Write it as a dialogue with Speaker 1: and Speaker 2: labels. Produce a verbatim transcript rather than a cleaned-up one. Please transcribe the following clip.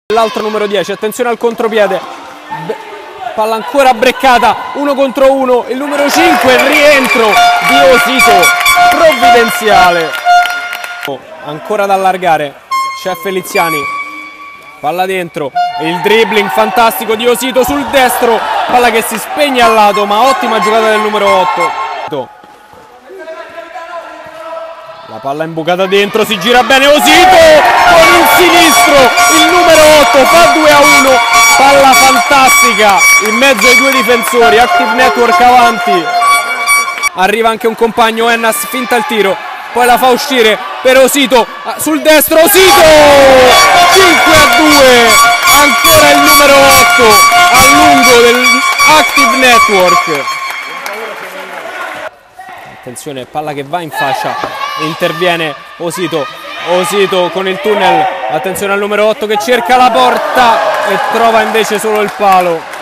Speaker 1: L'altro numero dieci, attenzione al contropiede, Be palla ancora breccata, uno contro uno, il numero cinque, il rientro di Osito, provvidenziale. Oh, ancora da allargare, c'è Feliziani, palla dentro, il dribbling fantastico di Osito sul destro, palla che si spegne al lato, ma ottima giocata del numero otto. La palla imbucata dentro, si gira bene Osito con il sinistro, il numero otto fa due a uno, palla fantastica in mezzo ai due difensori, Active Network avanti, arriva anche un compagno, Ennas finta il tiro, poi la fa uscire per Osito, sul destro Osito, cinque a due, ancora il numero otto a lungo del Active Network. Attenzione, palla che va in fascia, interviene Osito, Osito con il tunnel, attenzione al numero otto che cerca la porta e trova invece solo il palo.